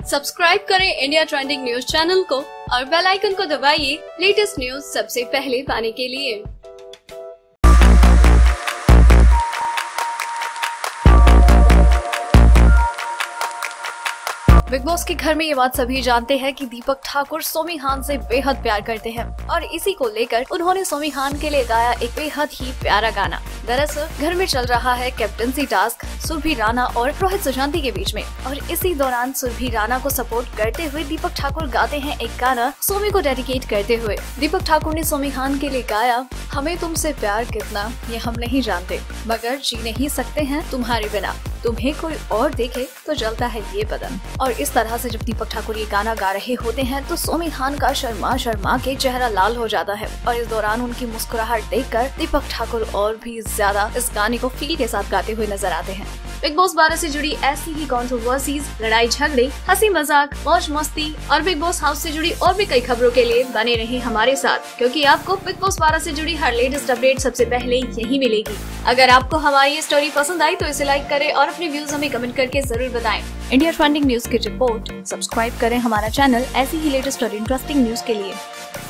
Subscribe करें India trending news channel को और बेल आइकन को दबाइए लेटेस्ट न्यूज सबसे पहले पाने के लिए। बिग बॉस के घर में ये बात सभी जानते हैं कि दीपक ठाकुर सोमी खान से बेहद प्यार करते हैं और इसी को लेकर उन्होंने सोमी खान के लिए गाया एक बेहद ही प्यारा गाना। दरअसल घर में चल रहा है कैप्टनसी टास्क सुरभि राणा और रोहित सुशांति के बीच में, और इसी दौरान सुरभि राणा को सपोर्ट करते हुए दीपक ठाकुर गाते हैं एक गाना सोमी को डेडिकेट करते हुए। दीपक ठाकुर ने सोमी खान के लिए गाया, हमें तुमसे प्यार कितना ये हम नहीं जानते, मगर जी नहीं सकते हैं तुम्हारे बिना, तुम्हें कोई और देखे तो जलता है ये बदन। और इस तरह से जब दीपक ठाकुर ये गाना गा रहे होते हैं तो सोमी खान का शर्मा शर्मा के चेहरा लाल हो जाता है, और इस दौरान उनकी मुस्कुराहट देखकर दीपक ठाकुर और भी ज्यादा इस गाने को फील के साथ गाते हुए नजर आते हैं। बिग बॉस 12 से जुड़ी ऐसी ही कंट्रोवर्सीज, लड़ाई झगड़े, हंसी मजाक, मौज मस्ती और बिग बॉस हाउस से जुड़ी और भी कई खबरों के लिए बने रहे हमारे साथ, क्योंकि आपको बिग बॉस 12 से जुड़ी हर लेटेस्ट अपडेट सबसे पहले यही मिलेगी। अगर आपको हमारी ये स्टोरी पसंद आई तो इसे लाइक करें और अपने व्यूज हमें कमेंट करके जरूर बताएं। इंडिया ट्रेंडिंग न्यूज की रिपोर्ट। सब्सक्राइब करें हमारा चैनल ऐसी ही लेटेस्ट और इंटरेस्टिंग न्यूज के लिए।